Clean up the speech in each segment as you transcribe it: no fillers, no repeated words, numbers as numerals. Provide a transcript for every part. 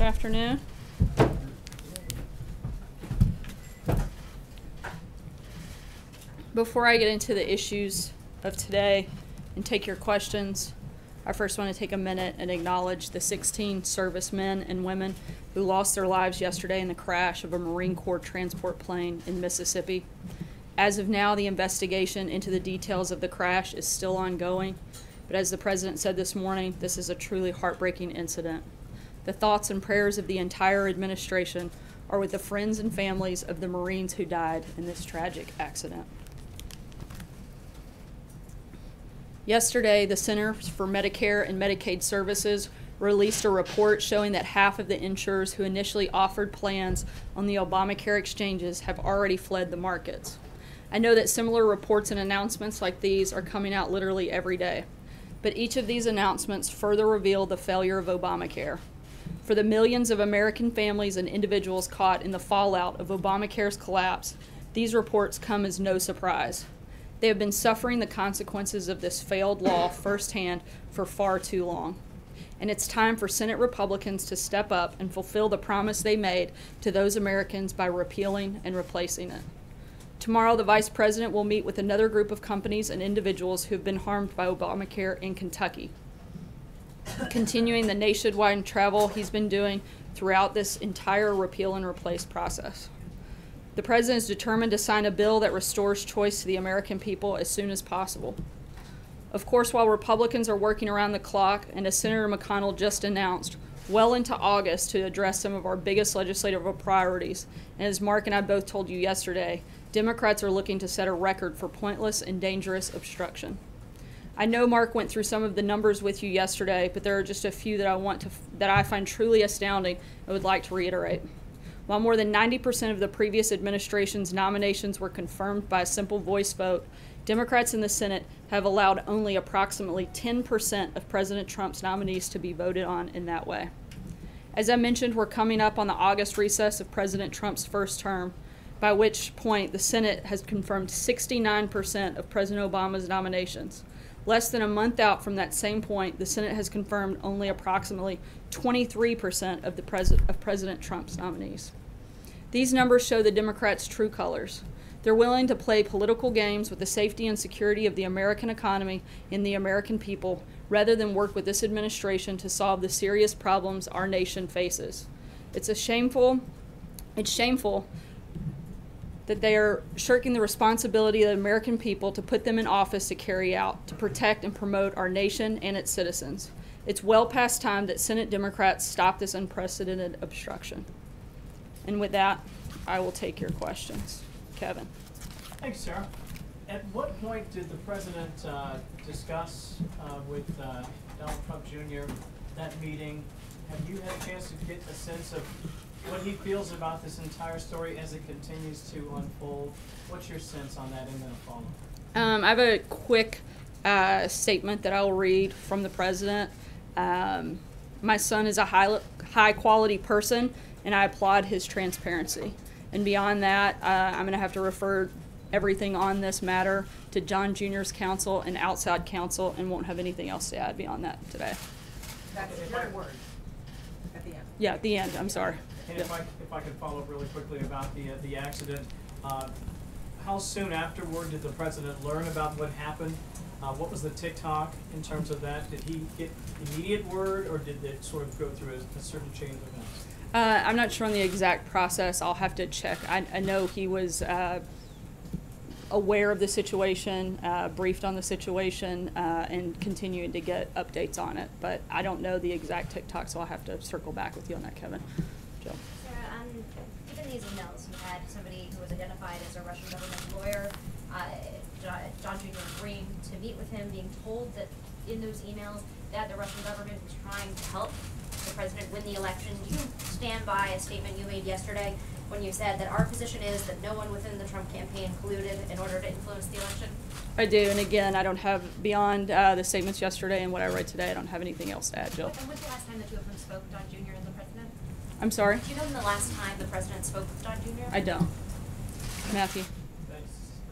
afternoon. Before I get into the issues of today and take your questions, I first want to take a minute and acknowledge the 16 servicemen and women who lost their lives yesterday in the crash of a Marine Corps transport plane in Mississippi. As of now, the investigation into the details of the crash is still ongoing, but as the President said this morning, this is a truly heartbreaking incident. The thoughts and prayers of the entire administration are with the friends and families of the Marines who died in this tragic accident. Yesterday, the Centers for Medicare and Medicaid Services released a report showing that half of the insurers who initially offered plans on the Obamacare exchanges have already fled the markets. I know that similar reports and announcements like these are coming out literally every day, but each of these announcements further reveal the failure of Obamacare. For the millions of American families and individuals caught in the fallout of Obamacare's collapse, these reports come as no surprise. They have been suffering the consequences of this failed law firsthand for far too long. And it's time for Senate Republicans to step up and fulfill the promise they made to those Americans by repealing and replacing it. Tomorrow, the Vice President will meet with another group of companies and individuals who have been harmed by Obamacare in Kentucky, continuing the nationwide travel he's been doing throughout this entire repeal and replace process. The President is determined to sign a bill that restores choice to the American people as soon as possible. Of course, while Republicans are working around the clock, and as Senator McConnell just announced, well into August to address some of our biggest legislative priorities, and as Mark and I both told you yesterday, Democrats are looking to set a record for pointless and dangerous obstruction. I know Mark went through some of the numbers with you yesterday, but there are just a few that I find truly astounding and would like to reiterate. While more than 90% of the previous administration's nominations were confirmed by a simple voice vote, Democrats in the Senate have allowed only approximately 10% of President Trump's nominees to be voted on in that way. As I mentioned, we're coming up on the August recess of President Trump's first term, by which point the Senate has confirmed 69% of President Obama's nominations. Less than a month out from that same point, the Senate has confirmed only approximately 23% of President Trump's nominees. These numbers show the Democrats' true colors. They're willing to play political games with the safety and security of the American economy and the American people, rather than work with this administration to solve the serious problems our nation faces. It's shameful that they are shirking the responsibility of the American people to put them in office to carry out, to protect and promote our nation and its citizens. It's well past time that Senate Democrats stop this unprecedented obstruction. And with that, I will take your questions. Kevin. Thanks, Sarah. At what point did the President discuss with Donald Trump Jr. that meeting? Have you had a chance to get a sense of what he feels about this entire story as it continues to unfold? What's your sense on that, and then a follow-up? I have a quick statement that I'll read from the President. My son is a high-quality person, and I applaud his transparency. And beyond that, I'm going to have to refer everything on this matter to John Jr.'s counsel and outside counsel, and won't have anything else to add beyond that today. That's another word at the end. Yeah, at the end. I'm sorry. And if I could follow up really quickly about the accident, how soon afterward did the President learn about what happened? What was the TikTok in terms of that? Did he get immediate word, or did it sort of go through a certain chain of events? I'm not sure on the exact process. I'll have to check. I know he was aware of the situation, briefed on the situation, and continuing to get updates on it. But I don't know the exact TikTok, so I'll have to circle back with you on that, Kevin. Joe. Sarah, given these emails, you had somebody who was identified as a Russian government lawyer, John Jr. agreeing to meet with him, being told that in those emails that the Russian government was trying to help the president win the election. Do you stand by a statement you made yesterday when you said that our position is that no one within the Trump campaign colluded in order to influence the election? I do, and again, I don't have, beyond the statements yesterday and what I read today, I don't have anything else to add, Jill. And when's the last time the two of them spoke, John Jr. and the president? I'm sorry? Do you know when the last time the president spoke with John Jr.? I don't. Matthew. Thanks.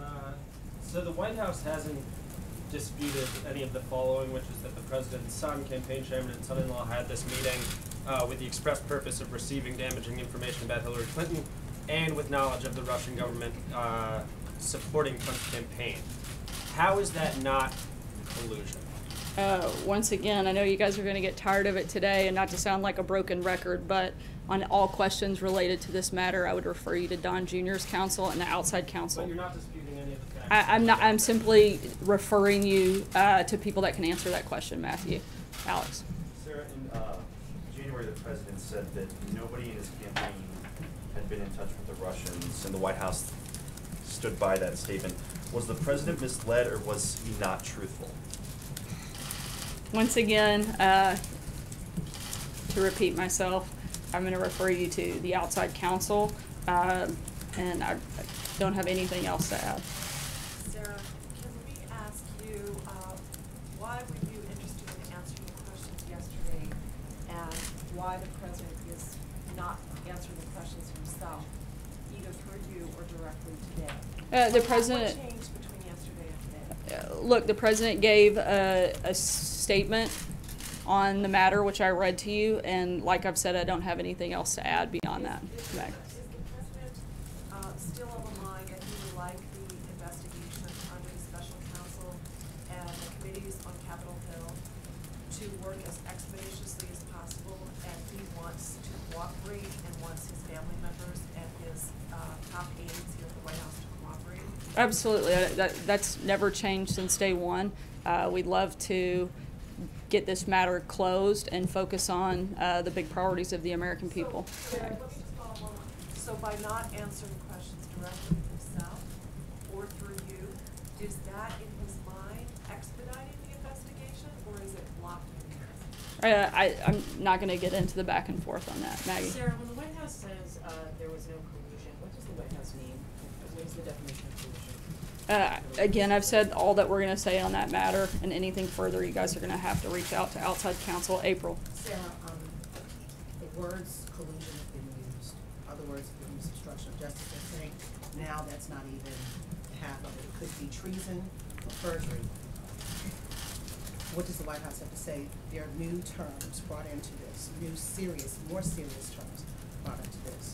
So the White House hasn't disputed any of the following, which is that the president's son, campaign chairman, and son-in-law had this meeting, with the express purpose of receiving damaging information about Hillary Clinton and with knowledge of the Russian government supporting Trump's campaign. How is that not collusion? Once again, I know you guys are going to get tired of it today, and not to sound like a broken record, but on all questions related to this matter, I would refer you to Don Jr.'s counsel and the outside counsel. But you're not disputing any of the facts. I'm not. I'm simply referring you to people that can answer that question, Matthew. Alex. Sarah, in January, the president said that nobody in his campaign had been in touch with the Russians, and the White House stood by that statement. Was the president misled, or was he not truthful? Once again, to repeat myself, I'm going to refer you to the outside counsel, and I don't have anything else to add. Sarah, can we ask you, why were you interested in answering the questions yesterday, and why the president is not answering the questions himself, either through you or directly today? The president. What changed between yesterday and today? Look, the president gave a statement on the matter, which I read to you, and like I've said, I don't have anything else to add beyond that. Is the president still of the mind that he would like the investigation under the special counsel and the committees on Capitol Hill to work as expeditiously as possible, and he wants to cooperate and wants his family members and his top aides here at the White House to cooperate? Absolutely. That's never changed since day one. We'd love to get this matter closed and focus on the big priorities of the American people. So, let me just follow on. So by not answering questions directly himself or through you, is that in his mind expediting the investigation, or is it blocking it? I'm not going to get into the back and forth on that, Maggie. Sarah, when the White House says there was no collusion, what does the White House mean? What is the definition of collusion? Again, I've said all that we're going to say on that matter, and anything further, you guys are going to have to reach out to outside counsel. April. Sarah, the words collusion have been used. Other words have been used, obstruction of justice. They're saying now that's not even half of it. It could be treason or perjury. What does the White House have to say? There are new terms brought into this, new serious, more serious terms brought into this.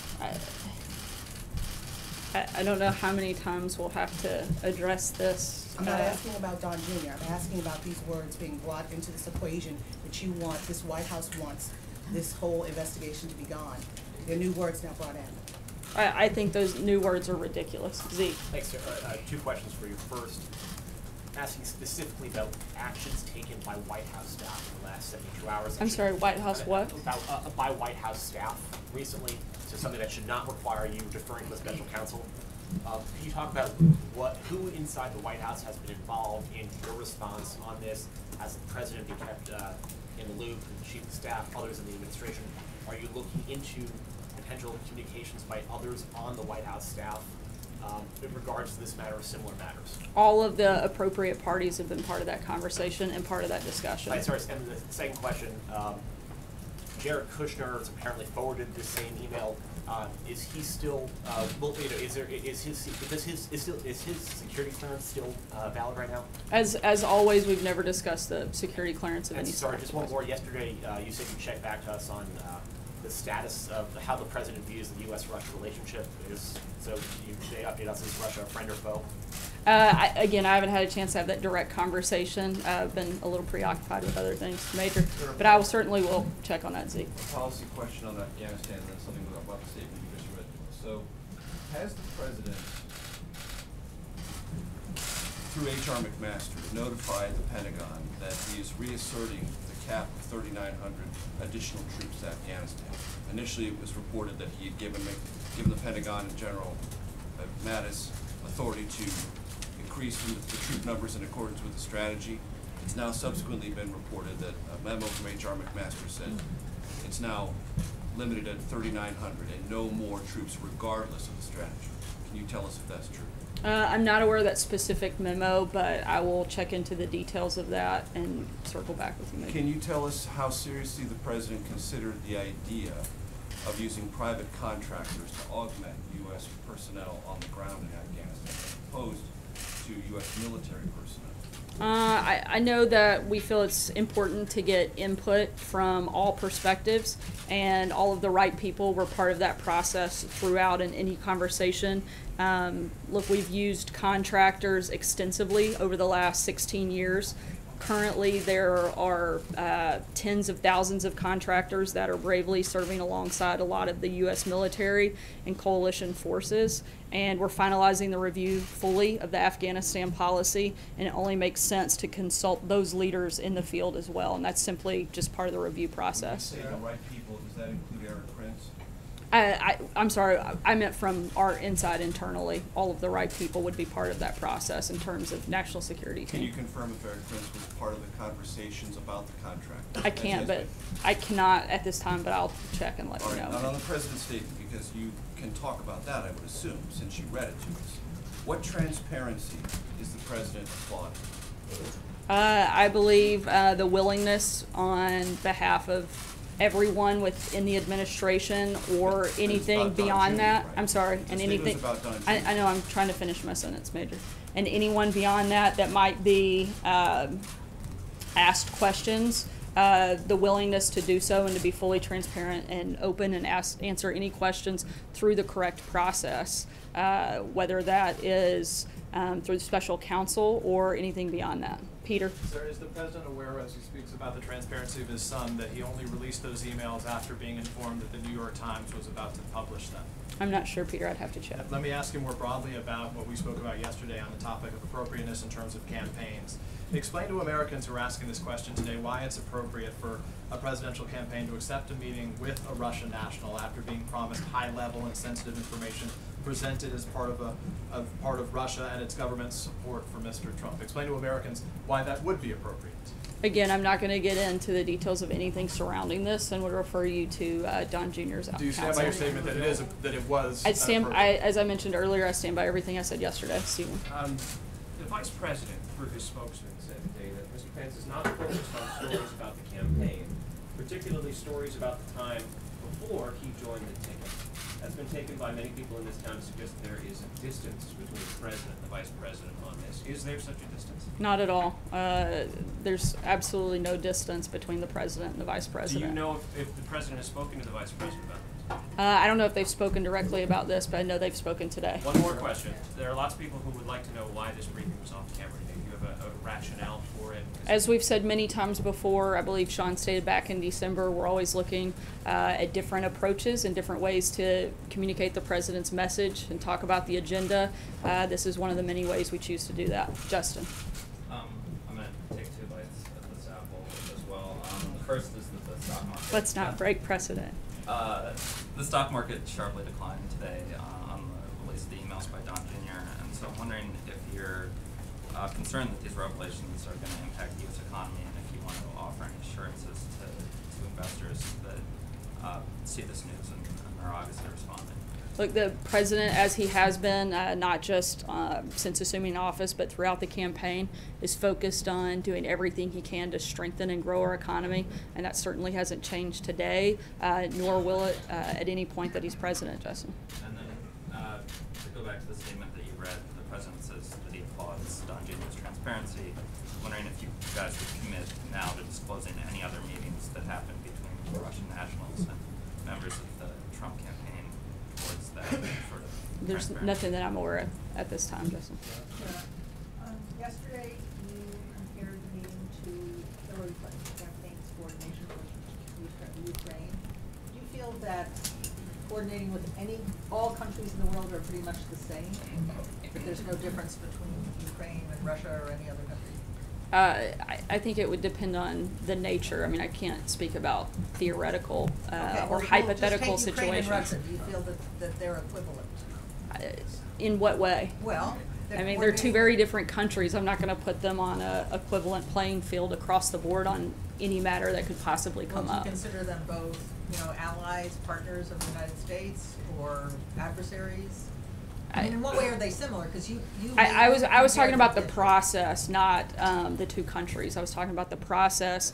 I don't know how many times we'll have to address this. I'm not asking about Don Jr. I'm asking about these words being brought into this equation that you want, this White House wants this whole investigation to be gone. There are new words now brought in. I think those new words are ridiculous. Zeke. Thanks, sir. Two questions for you. First, asking specifically about actions taken by White House staff in the last 72 hours. I'm sorry, White House what? By White House staff recently, so something that should not require you deferring to the special counsel. Can you talk about who inside the White House has been involved in your response on this? Has the president been kept in the loop, and the chief of staff, others in the administration? Are you looking into potential communications by others on the White House staff in regards to this matter or similar matters? All of the appropriate parties have been part of that conversation and part of that discussion. Right, sorry, and the second question, Jared Kushner has apparently forwarded this same email. Is he still? Is his security clearance still valid right now? As always, we've never discussed the security clearance of any sort. Sorry, just one more. Yesterday, you said you checked back to us on the status of how the president views the U.S.-Russia relationship. So you should update us. Is Russia a friend or foe? Again, I haven't had a chance to have that direct conversation. I've been a little preoccupied with other things major, but I certainly will check on that, Zeke. A policy question on Afghanistan, and then something about the statement you just read. So, has the president, through H.R. McMaster, notified the Pentagon that he is reasserting the cap of 3,900 additional troops to Afghanistan? Initially, it was reported that he had given the Pentagon in General Mattis authority to increase the troop numbers in accordance with the strategy. It's now subsequently been reported that a memo from H.R. McMaster said it's now limited at 3,900 and no more troops regardless of the strategy. Can you tell us if that's true? I'm not aware of that specific memo, but I will check into the details of that and circle back with you. Maybe. Can you tell us how seriously the president considered the idea of using private contractors to augment U.S. personnel on the ground in Afghanistan, as opposed to U.S. military personnel? I know that we feel it's important to get input from all perspectives, and all of the right people were part of that process throughout in any conversation. Look, we've used contractors extensively over the last 16 years. Currently, there are tens of thousands of contractors that are bravely serving alongside a lot of the U.S. military and coalition forces. And we're finalizing the review fully of the Afghanistan policy, and it only makes sense to consult those leaders in the field as well. And that's simply just part of the review process. When you say the right people, does that include Eric Prince? I'm sorry, I meant from our inside internally. All of the right people would be part of that process in terms of national security team. Can you confirm if Eric Prince was part of the conversations about the contract? I can't, but I cannot at this time, but I'll check and let All you right, know. not on the president's statement, because you can talk about that, I would assume, since you read it to us. What transparency is the president applauding? I believe the willingness on behalf of everyone within the administration or But anything it's about Don beyond Jr., that. right? I'm sorry, The and statement was anything. about Don Jr. I know, I'm trying to finish my sentence, Major. And anyone beyond that might be asked questions, the willingness to do so and to be fully transparent and open and answer any questions through the correct process, whether that is through the special counsel or anything beyond that. Peter? Sir, is the president aware, as he speaks about the transparency of his son, that he only released those emails after being informed that the New York Times was about to publish them? I'm not sure, Peter. I'd have to check. Let me ask you more broadly about what we spoke about yesterday on the topic of appropriateness in terms of campaigns. Explain to Americans who are asking this question today why it's appropriate for a presidential campaign to accept a meeting with a Russian national after being promised high-level and sensitive information presented as part of Russia and its government's support for Mr. Trump. Explain to Americans why that would be appropriate. Again, I'm not going to get into the details of anything surrounding this, and would refer you to Don Jr.'s counsel. Do you stand by your statement that it was? As I mentioned earlier, I stand by everything I said yesterday. Stephen. The vice president, through his spokesman, said today that Mr. Pence is not focused on stories about the campaign, particularly stories about the time before he joined the ticket. That's been taken by many people in this town to suggest there is a distance between the president and the vice president on this. Is there such a distance? Not at all. There's absolutely no distance between the president and the vice president. Do you know if the president has spoken to the vice president about this? I don't know if they've spoken directly about this, but I know they've spoken today. One more question. There are lots of people who would like to know why this briefing was off camera. Do you have a rationale for it? As we've said many times before, I believe Sean stated back in December, we're always looking at different approaches and different ways to communicate the president's message and talk about the agenda. This is one of the many ways we choose to do that. Justin. I'm going to take 2 bites at this apple as well. The first is the stock market. Let's not break precedent. The stock market sharply declined today on the release of the emails by Don Jr. And so I'm wondering if you're concerned that these revelations are going to impact the U.S. economy, and if you want to offer any assurances to investors that see this news and are obviously responding. Look, the president, as he has been, not just since assuming office, but throughout the campaign, is focused on doing everything he can to strengthen and grow our economy, and that certainly hasn't changed today, nor will it at any point that he's president, Justin. And then to go back to the statement that you read, the president says that he applauds Don Jr.'s transparency. I'm wondering if you guys would commit now to disclosing any other meetings that happened between the Russian nationals and members of the Trump campaign towards that sort of There's nothing that I'm aware of at this time, Justin. Yesterday, you compared the meeting to Hillary Clinton's campaign's coordination with Ukraine. Do you feel that coordinating with all countries in the world are pretty much the same? That there's no difference between Ukraine and Russia or any other country? I think it would depend on the nature. I mean, I can't speak about theoretical or Well, hypothetical just take Ukraine and situations. Russia. Do you feel that they're equivalent? In what way? Well, I mean, they're two very different countries. I'm not going to put them on a equivalent playing field across the board on any matter that could possibly come Would you up. consider them both, allies, partners of the United States, or adversaries? I mean, in what way are they similar? Because I was talking about the process, not the two countries. I was talking about the process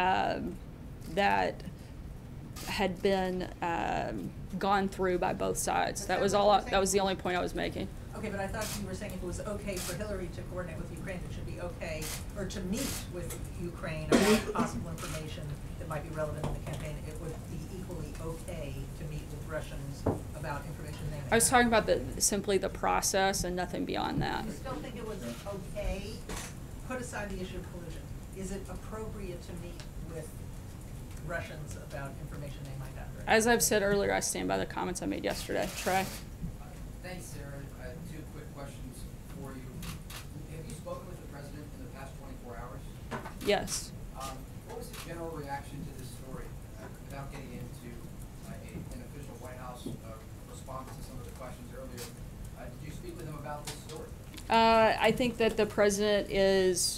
that had been gone through by both sides. That was all. That was the only point I was making. Okay, but I thought you were saying if it was okay for Hillary to coordinate with Ukraine, it should be okay, or to meet with Ukraine about possible information that might be relevant in the campaign. It would be equally okay to meet with Russians about information they may have. I was talking about simply the process and nothing beyond that. You still think it was okay? Put aside the issue of collusion. Is it appropriate to meet with Russians about information they might have? As I've said earlier, I stand by the comments I made yesterday. Trey? Thanks, Sarah. I have two quick questions for you. Have you spoken with the president in the past 24 hours? Yes. What was the general reaction to this story, without getting into an official White House response to some of the questions earlier? Did you speak with him about this story? I think that the president is,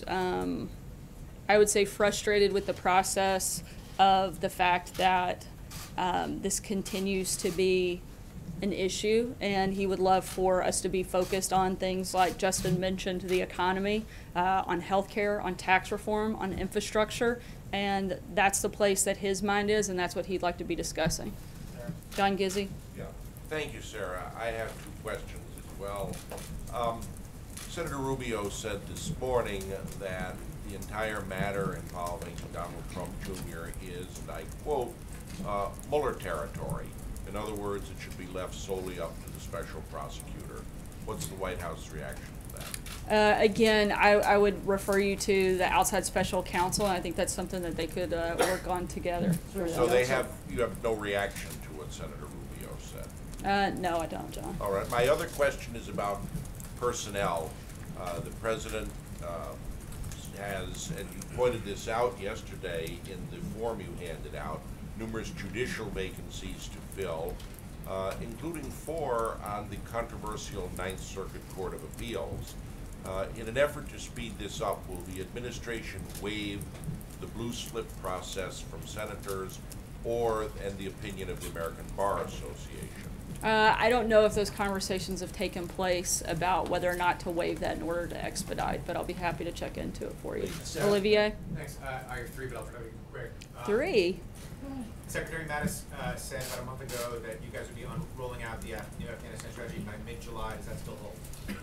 I would say, frustrated with the process of the fact that this continues to be an issue, and he would love for us to be focused on things like Justin mentioned, the economy, on healthcare, on tax reform, on infrastructure, and that's the place that his mind is, and that's what he'd like to be discussing. John Gizzi? Yeah, thank you, Sarah. I have two questions as well. Senator Rubio said this morning that the entire matter involving Donald Trump Jr. is, and I quote, Mueller territory. In other words, it should be left solely up to the special prosecutor. What's the White House reaction to that? Again, I would refer you to the outside special counsel, and I think that's something that they could work on together. So you have no reaction to what Senator Rubio said? No, I don't, John. All right. My other question is about personnel. The president has, and you pointed this out yesterday in the form you handed out, numerous judicial vacancies to fill, including 4 on the controversial Ninth Circuit Court of Appeals. In an effort to speed this up, will the administration waive the blue slip process from senators and the opinion of the American Bar Association? I don't know if those conversations have taken place about whether or not to waive that in order to expedite, but I'll be happy to check into it for you. Olivier? Thanks. I have 3, but I'll try to be quick. 3? Secretary Mattis said about a month ago that you guys would be rolling out the new Afghanistan strategy by mid-July. Does that still hold?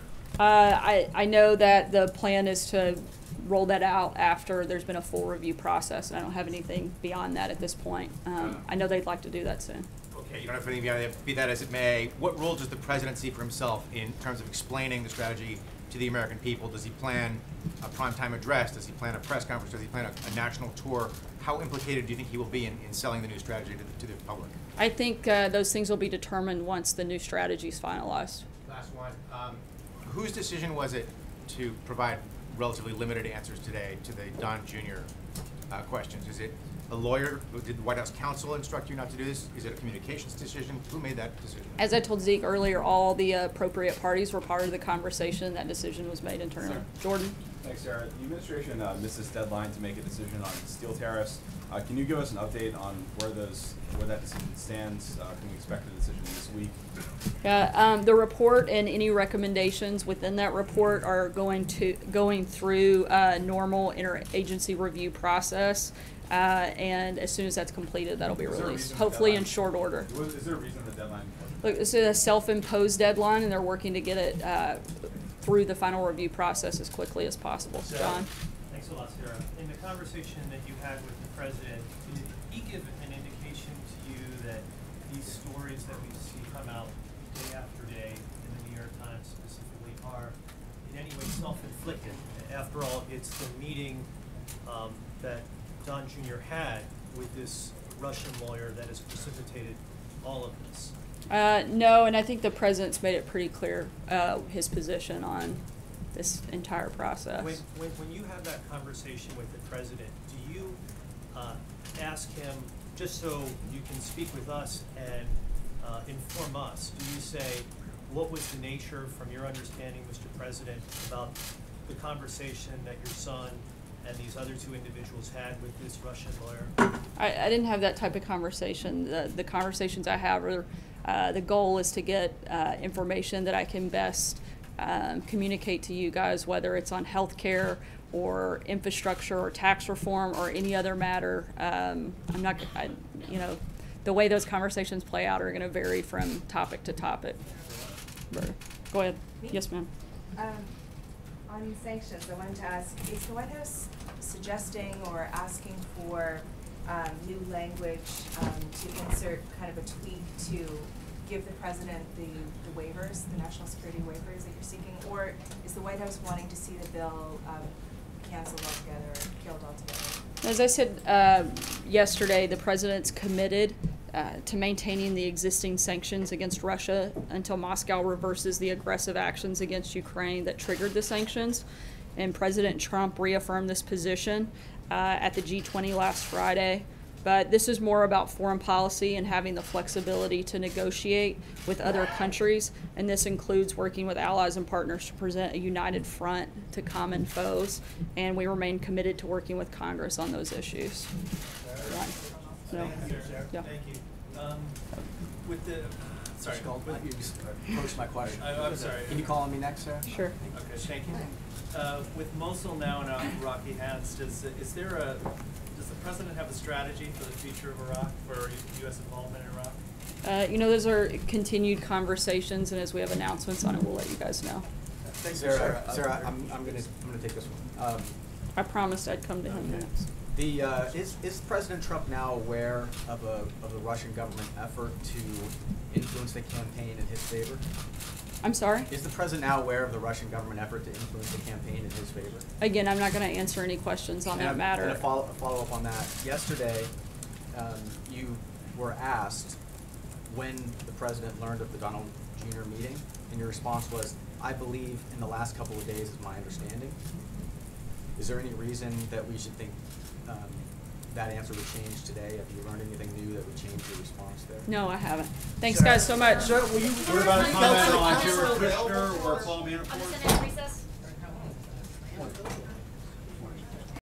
I know that the plan is to roll that out after there's been a full review process, and I don't have anything beyond that at this point. I know they'd like to do that soon. Okay, you don't have anything beyond that. Be that as it may, what role does the president see for himself in terms of explaining the strategy to the American people? Does he plan a primetime address? Does he plan a press conference? Does he plan a national tour? How implicated do you think he will be in selling the new strategy to the public? I think those things will be determined once the new strategy is finalized. Last one. Whose decision was it to provide relatively limited answers today to the Don Jr. Questions? Is it a lawyer? Did the White House counsel instruct you not to do this? Is it a communications decision? Who made that decision? As I told Zeke earlier, all the appropriate parties were part of the conversation. That decision was made internally. Jordan? Thanks, Sarah. The administration missed this deadline to make a decision on steel tariffs. Can you give us an update on where that decision stands? Can we expect a decision this week? The report and any recommendations within that report are going through a normal interagency review process, and as soon as that's completed, that'll be released, hopefully in short order. Is there a reason the deadline? Look, this is a self-imposed deadline, and they're working to get it through the final review process as quickly as possible. John? Thanks a lot, Sarah. In the conversation that you had with the president, did he give an indication to you that these stories that we see come out day after day in the New York Times specifically are in any way self-inflicted? After all, it's the meeting that Don Jr. had with this Russian lawyer that has precipitated all of this. No, and I think the president's made it pretty clear his position on this entire process. When you have that conversation with the president, do you ask him, just so you can speak with us and inform us, do you say, what was the nature, from your understanding, Mr. President, about the conversation that your son and these other 2 individuals had with this Russian lawyer? I didn't have that type of conversation. The conversations I have are, the goal is to get information that I can best communicate to you guys, whether it's on healthcare or infrastructure or tax reform or any other matter. The way those conversations play out are going to vary from topic to topic. Go ahead. Me? Yes, ma'am. On sanctions, I wanted to ask, is the White House suggesting or asking for new language to insert kind of a tweak to give the president the waivers, the national security waivers that you're seeking? Or is the White House wanting to see the bill canceled altogether or killed altogether? As I said yesterday, the president's committed to maintaining the existing sanctions against Russia until Moscow reverses the aggressive actions against Ukraine that triggered the sanctions. And President Trump reaffirmed this position at the G20 last Friday. But this is more about foreign policy and having the flexibility to negotiate with other countries. And this includes working with allies and partners to present a united front to common foes. And we remain committed to working with Congress on those issues. Yeah. No. Yeah. Thank you. With the, sorry. You just approached my question. I'm sorry. Can you call on me next, sir? Sure. Okay, thank you. With Mosul now in Iraqi hands, does the president have a strategy for the future of Iraq, for U.S. involvement in Iraq? You know, those are continued conversations, and as we have announcements on it, we'll let you guys know. Thanks, Sarah. Sarah, I'm gonna take this one. I promised I'd come to him next. Is President Trump now aware of the Russian government effort to influence the campaign in his favor? I'm sorry? Is the president now aware of the Russian government effort to influence the campaign in his favor? Again, I'm not going to answer any questions on that matter. And a follow up on that. Yesterday, you were asked when the president learned of the Donald Jr. meeting, and your response was, "I believe in the last couple of days is my understanding." Is there any reason that we should think that answer would change today? Have you learned anything new that would change your response there? No, I haven't. Thanks, guys, so much. Sir, will you? What about a comment on Jared Kushner or Paul Manafort? I'm sending a recess.